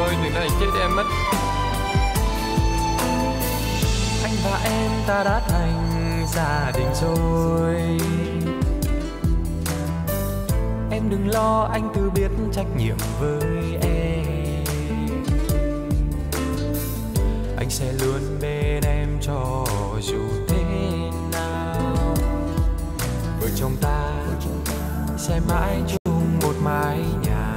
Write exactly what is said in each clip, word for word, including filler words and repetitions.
ơi, đừng để chết em mất. Anh và em ta đã thành gia đình rồi. Em đừng lo, anh tự biết trách nhiệm với em. Anh sẽ luôn bên em cho dù thế nào. Vợ chồng ta sẽ mãi chung một mái nhà.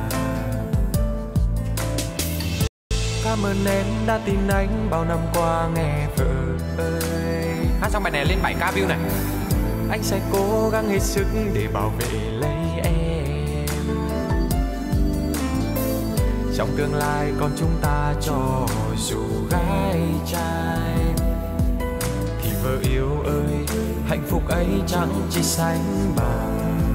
Cảm ơn em đã tin anh bao năm qua nghe vợ ơi. Hát xong bài này lên bảy k view này. Anh sẽ cố gắng hết sức để bảo vệ lấy em. Trong tương lai con chúng ta cho dù gái trai, thì vợ yêu ơi, hạnh phúc ấy chẳng chỉ sánh bằng.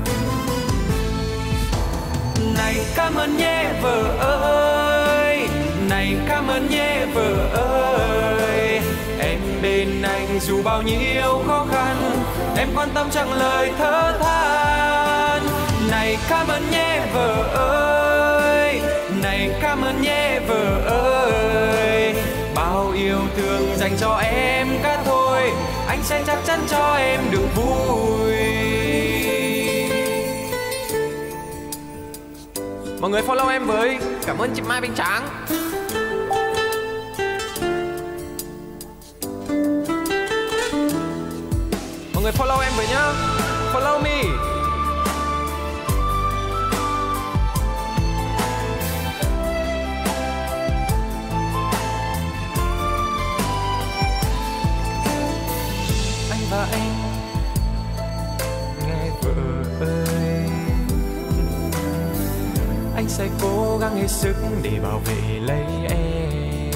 Này cảm ơn nhé vợ ơi, này cảm ơn nhé vợ ơi. Em bên anh dù bao nhiêu khó khăn, em quan tâm chẳng lời thở than. Này cảm ơn nhé vợ ơi, này cảm ơn nhé vợ ơi. Bao yêu thương dành cho em cả thôi, anh sẽ chắc chắn cho em được vui. Mọi người follow em với. Cảm ơn chị Mai Bánh Tráng. Mọi người follow em với nhá. Follow me. Anh và em nghe vợ ơi, anh sẽ cố gắng hết sức để bảo vệ lấy em.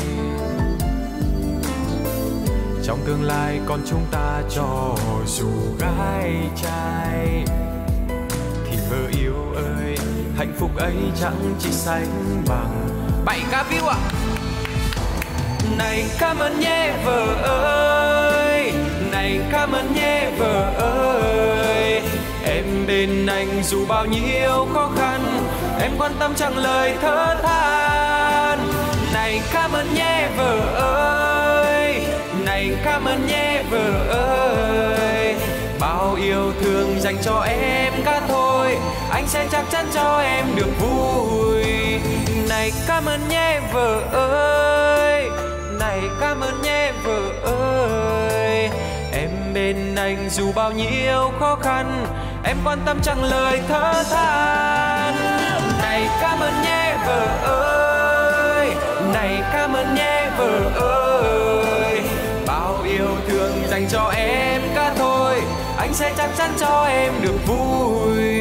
Trong tương lai con chúng ta cho dù gái trai, thì vợ yêu ơi, hạnh phúc ấy chẳng chỉ sánh bằng. bảy k view ạ. Này cảm ơn nhé vợ ơi, này cảm ơn nhé vợ ơi. Em bên anh dù bao nhiêu khó khăn, em quan tâm chẳng lời thở than. Này cảm ơn nhé vợ ơi, này cảm ơn nhé vợ ơi. Bao yêu thương dành cho em cả thôi, anh sẽ chắc chắn cho em được vui. Này cảm ơn nhé vợ ơi, này cảm ơn nhé vợ ơi. Em bên anh dù bao nhiêu khó khăn, em quan tâm chẳng lời thở than. Này cảm ơn nhé vợ ơi, này cảm ơn nhé vợ ơi. Bao yêu thương dành cho em cả thôi, anh sẽ chắc chắn cho em được vui.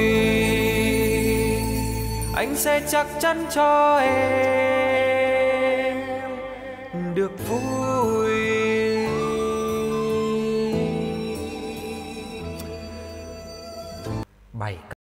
Anh sẽ chắc chắn cho em được vui. bảy k